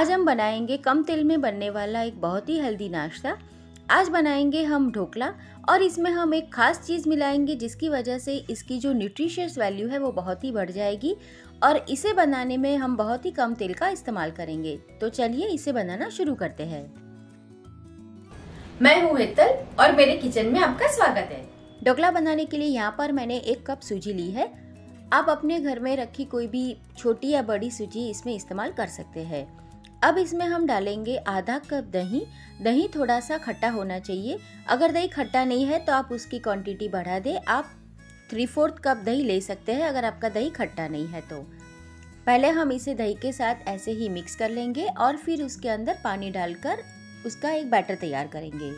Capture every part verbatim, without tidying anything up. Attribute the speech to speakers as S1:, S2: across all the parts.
S1: आज हम बनाएंगे कम तेल में बनने वाला एक बहुत ही हेल्दी नाश्ता। आज बनाएंगे हम ढोकला और इसमें हम एक खास चीज़ मिलाएंगे जिसकी वजह से इसकी जो न्यूट्रिशियस वैल्यू है वो बहुत ही बढ़ जाएगी और इसे बनाने में हम बहुत ही कम तेल का इस्तेमाल करेंगे। तो चलिए इसे बनाना शुरू करते हैं।
S2: मैं हूँ हेतल और मेरे किचन में आपका स्वागत है।
S1: ढोकला बनाने के लिए यहाँ पर मैंने एक कप सूजी ली है। आप अपने घर में रखी कोई भी छोटी या बड़ी सूजी इसमें इस्तेमाल कर सकते हैं। अब इसमें हम डालेंगे आधा कप दही। दही थोड़ा सा खट्टा होना चाहिए। अगर दही खट्टा नहीं है तो आप उसकी क्वांटिटी बढ़ा दें। आप थ्री फोर्थ कप दही ले सकते हैं अगर आपका दही खट्टा नहीं है तो। पहले हम इसे दही के साथ ऐसे ही मिक्स कर लेंगे और फिर उसके अंदर पानी डालकर उसका एक बैटर तैयार करेंगे।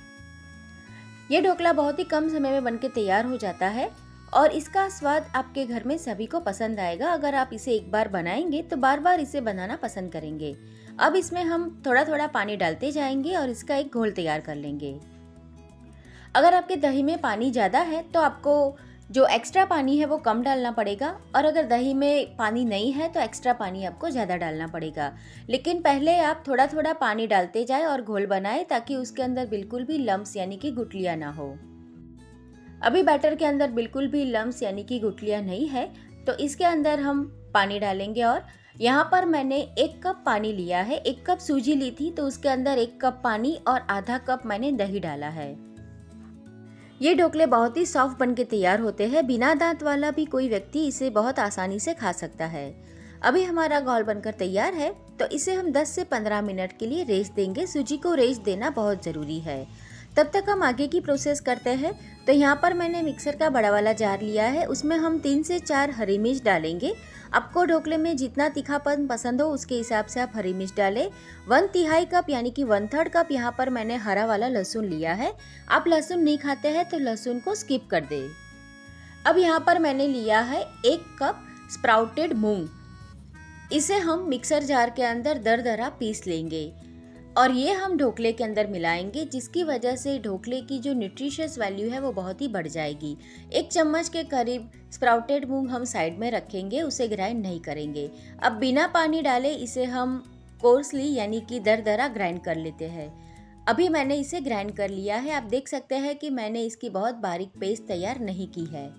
S1: ये ढोकला बहुत ही कम समय में बनके तैयार हो जाता है और इसका स्वाद आपके घर में सभी को पसंद आएगा। अगर आप इसे एक बार बनाएंगे तो बार बार इसे बनाना पसंद करेंगे। अब इसमें हम थोड़ा थोड़ा पानी डालते जाएंगे और इसका एक घोल तैयार कर लेंगे। अगर आपके दही में पानी ज़्यादा है तो आपको जो एक्स्ट्रा पानी है वो कम डालना पड़ेगा और अगर दही में पानी नहीं है तो एक्स्ट्रा पानी आपको ज़्यादा डालना पड़ेगा। लेकिन पहले आप थोड़ा थोड़ा पानी डालते जाएं और घोल बनाएं ताकि उसके अंदर बिल्कुल भी लम्स यानी कि गुठलियाँ ना हो। अभी बैटर के अंदर बिल्कुल भी लम्स यानी कि गुठलियाँ नहीं है तो इसके अंदर हम पानी डालेंगे और यहाँ पर मैंने एक कप पानी लिया है। एक कप सूजी ली थी तो उसके अंदर एक कप पानी और आधा कप मैंने दही डाला है। ये ढोकले बहुत ही सॉफ्ट बनके तैयार होते हैं। बिना दांत वाला भी कोई व्यक्ति इसे बहुत आसानी से खा सकता है। अभी हमारा घोल बनकर तैयार है तो इसे हम दस से पंद्रह मिनट के लिए रेस्ट देंगे। सूजी को रेस्ट देना बहुत ज़रूरी है। तब तक हम आगे की प्रोसेस करते हैं। तो यहाँ पर मैंने मिक्सर का बड़ा वाला जार लिया है। उसमें हम तीन से चार हरी मिर्च डालेंगे। आपको ढोकले में जितना तीखापन पसंद हो उसके हिसाब से आप हरी मिर्च डालें। वन तिहाई कप यानी कि वन थर्ड कप यहाँ पर मैंने हरा वाला लहसुन लिया है। आप लहसुन नहीं खाते हैं तो लहसुन को स्किप कर दें। अब यहाँ पर मैंने लिया है एक कप स्प्राउटेड मूंग। इसे हम मिक्सर जार के अंदर दरदरा पीस लेंगे और ये हम ढोकले के अंदर मिलाएंगे जिसकी वजह से ढोकले की जो न्यूट्रिशियस वैल्यू है वो बहुत ही बढ़ जाएगी। एक चम्मच के करीब स्प्राउटेड मूंग हम साइड में रखेंगे, उसे ग्राइंड नहीं करेंगे। अब बिना पानी डाले इसे हम कोर्सली यानी कि दरदरा ग्राइंड कर लेते हैं। अभी मैंने इसे ग्राइंड कर लिया है। आप देख सकते हैं कि मैंने इसकी बहुत बारीक पेस्ट तैयार नहीं की है।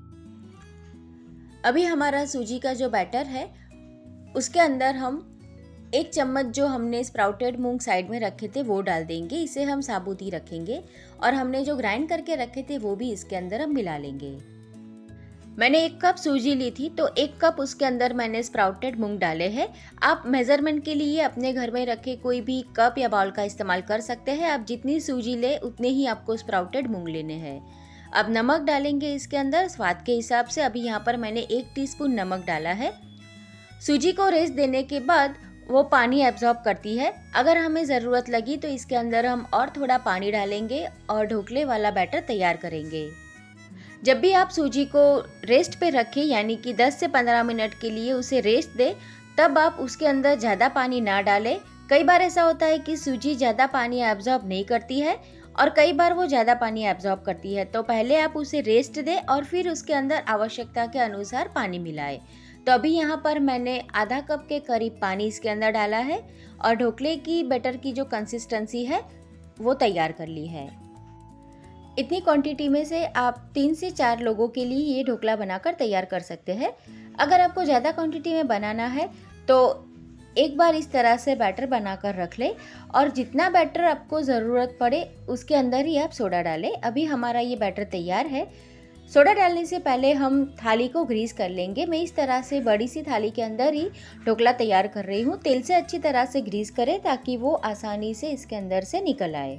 S1: अभी हमारा सूजी का जो बैटर है उसके अंदर हम एक चम्मच जो हमने स्प्राउटेड मूंग साइड में रखे थे वो डाल देंगे। इसे हम साबुत ही रखेंगे और हमने जो ग्राइंड करके रखे थे वो भी इसके अंदर हम मिला लेंगे। मैंने एक कप सूजी ली थी तो एक कप उसके अंदर मैंने स्प्राउटेड मूंग डाले हैं। आप मेजरमेंट के लिए अपने घर में रखे कोई भी कप या बाउल का इस्तेमाल कर सकते हैं। आप जितनी सूजी ले उतने ही आपको स्प्राउटेड मूंग लेने हैं। अब नमक डालेंगे इसके अंदर स्वाद के हिसाब से। अभी यहाँ पर मैंने एक टीस्पून नमक डाला है। सूजी को रेस्ट देने के बाद वो पानी एब्जॉर्ब करती है। अगर हमें ज़रूरत लगी तो इसके अंदर हम और थोड़ा पानी डालेंगे और ढोकले वाला बैटर तैयार करेंगे। जब भी आप सूजी को रेस्ट पे रखें यानी कि दस से पंद्रह मिनट के लिए उसे रेस्ट दें तब आप उसके अंदर ज़्यादा पानी ना डालें। कई बार ऐसा होता है कि सूजी ज़्यादा पानी एब्जॉर्ब नहीं करती है और कई बार वो ज़्यादा पानी एब्जॉर्ब करती है। तो पहले आप उसे रेस्ट दें और फिर उसके अंदर आवश्यकता के अनुसार पानी मिलाएं। तो अभी यहाँ पर मैंने आधा कप के करीब पानी इसके अंदर डाला है और ढोकले की बैटर की जो कंसिस्टेंसी है वो तैयार कर ली है। इतनी क्वांटिटी में से आप तीन से चार लोगों के लिए ये ढोकला बनाकर तैयार कर सकते हैं। अगर आपको ज़्यादा क्वांटिटी में बनाना है तो एक बार इस तरह से बैटर बनाकर रख लें और जितना बैटर आपको ज़रूरत पड़े उसके अंदर ही आप सोडा डालें। अभी हमारा ये बैटर तैयार है। सोडा डालने से पहले हम थाली को ग्रीस कर लेंगे। मैं इस तरह से बड़ी सी थाली के अंदर ही ढोकला तैयार कर रही हूँ। तेल से अच्छी तरह से ग्रीस करें ताकि वो आसानी से इसके अंदर से निकल आए।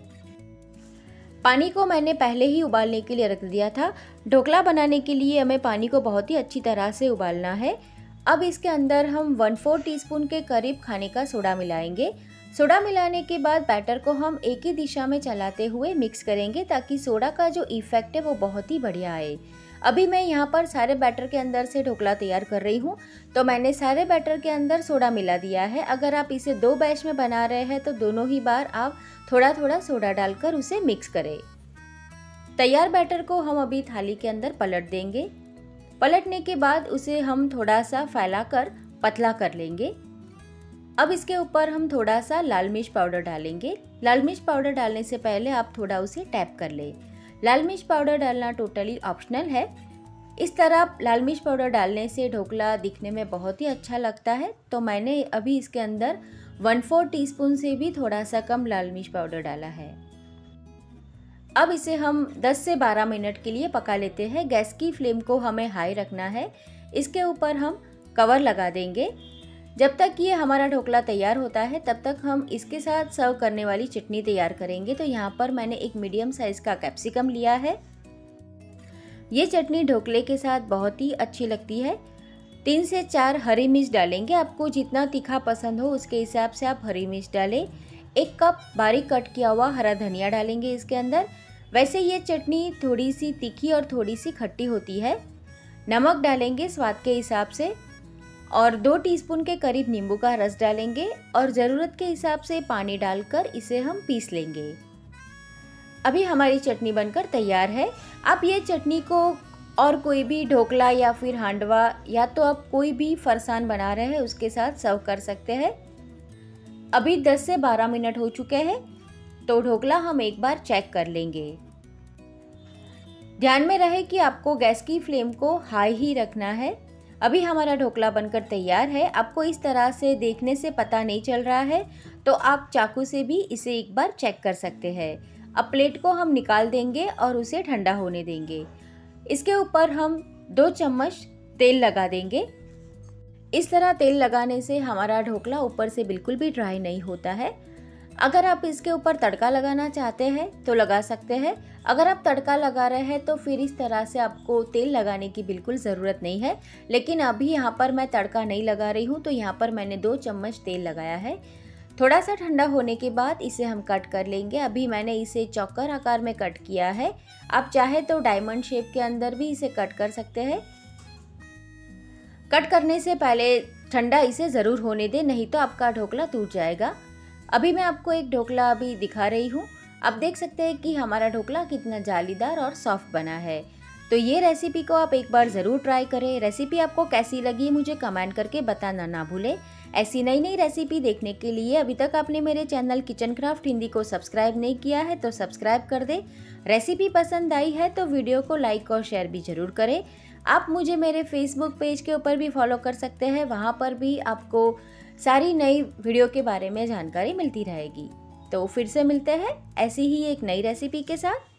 S1: पानी को मैंने पहले ही उबालने के लिए रख दिया था। ढोकला बनाने के लिए हमें पानी को बहुत ही अच्छी तरह से उबालना है। अब इसके अंदर हम वन फोर टीस्पून के करीब खाने का सोडा मिलाएंगे। सोडा मिलाने के बाद बैटर को हम एक ही दिशा में चलाते हुए मिक्स करेंगे ताकि सोडा का जो इफेक्ट है वो बहुत ही बढ़िया आए। अभी मैं यहाँ पर सारे बैटर के अंदर से ढोकला तैयार कर रही हूँ तो मैंने सारे बैटर के अंदर सोडा मिला दिया है। अगर आप इसे दो बैच में बना रहे हैं तो दोनों ही बार आप थोड़ा थोड़ा सोडा डालकर उसे मिक्स करें। तैयार बैटर को हम अभी थाली के अंदर पलट देंगे। पलटने के बाद उसे हम थोड़ा सा फैलाकर पतला कर लेंगे। अब इसके ऊपर हम थोड़ा सा लाल मिर्च पाउडर डालेंगे। लाल मिर्च पाउडर डालने से पहले आप थोड़ा उसे टैप कर ले। लाल मिर्च पाउडर डालना टोटली ऑप्शनल है। इस तरह लाल मिर्च पाउडर डालने से ढोकला दिखने में बहुत ही अच्छा लगता है, तो मैंने अभी इसके अंदर वन फोर टीस्पून से भी थोड़ा सा कम लाल मिर्च पाउडर डाला है। अब इसे हम दस से बारह मिनट के लिए पका लेते हैं। गैस की फ्लेम को हमें हाई रखना है। इसके ऊपर हम कवर लगा देंगे। जब तक ये हमारा ढोकला तैयार होता है तब तक हम इसके साथ सर्व करने वाली चटनी तैयार करेंगे। तो यहाँ पर मैंने एक मीडियम साइज का कैप्सिकम लिया है। ये चटनी ढोकले के साथ बहुत ही अच्छी लगती है। तीन से चार हरी मिर्च डालेंगे। आपको जितना तीखा पसंद हो उसके हिसाब से आप हरी मिर्च डालें। एक कप बारीक कट किया हुआ हरा धनिया डालेंगे इसके अंदर। वैसे ये चटनी थोड़ी सी तीखी और थोड़ी सी खट्टी होती है। नमक डालेंगे स्वाद के हिसाब से और दो टीस्पून के करीब नींबू का रस डालेंगे और ज़रूरत के हिसाब से पानी डालकर इसे हम पीस लेंगे। अभी हमारी चटनी बनकर तैयार है। आप ये चटनी को और कोई भी ढोकला या फिर हांडवा या तो आप कोई भी फरसान बना रहे हैं उसके साथ सर्व कर सकते हैं। अभी दस से बारह मिनट हो चुके हैं, तो ढोकला हम एक बार चेक कर लेंगे। ध्यान में रहे कि आपको गैस की फ्लेम को हाई ही रखना है। अभी हमारा ढोकला बनकर तैयार है। आपको इस तरह से देखने से पता नहीं चल रहा है तो आप चाकू से भी इसे एक बार चेक कर सकते हैं। अब प्लेट को हम निकाल देंगे और उसे ठंडा होने देंगे। इसके ऊपर हम दो चम्मच तेल लगा देंगे। इस तरह तेल लगाने से हमारा ढोकला ऊपर से बिल्कुल भी ड्राई नहीं होता है। अगर आप इसके ऊपर तड़का लगाना चाहते हैं तो लगा सकते हैं। अगर आप तड़का लगा रहे हैं तो फिर इस तरह से आपको तेल लगाने की बिल्कुल ज़रूरत नहीं है। लेकिन अभी यहाँ पर मैं तड़का नहीं लगा रही हूँ, तो यहाँ पर मैंने दो चम्मच तेल लगाया है। थोड़ा सा ठंडा होने के बाद इसे हम कट कर लेंगे। अभी मैंने इसे चौकर आकार में कट किया है। आप चाहे तो डायमंड शेप के अंदर भी इसे कट कर सकते हैं। कट करने से पहले ठंडा इसे ज़रूर होने दें, नहीं तो आपका ढोकला टूट जाएगा। अभी मैं आपको एक ढोकला अभी दिखा रही हूँ। आप देख सकते हैं कि हमारा ढोकला कितना जालीदार और सॉफ्ट बना है। तो ये रेसिपी को आप एक बार ज़रूर ट्राई करें। रेसिपी आपको कैसी लगी मुझे कमेंट करके बताना ना भूलें। ऐसी नई नई रेसिपी देखने के लिए अभी तक आपने मेरे चैनल किचन क्राफ्ट हिंदी को सब्सक्राइब नहीं किया है तो सब्सक्राइब कर दें। रेसिपी पसंद आई है तो वीडियो को लाइक और शेयर भी ज़रूर करें। आप मुझे मेरे फेसबुक पेज के ऊपर भी फॉलो कर सकते हैं। वहाँ पर भी आपको सारी नई वीडियो के बारे में जानकारी मिलती रहेगी। तो फिर से मिलते हैं ऐसी ही एक नई रेसिपी के साथ।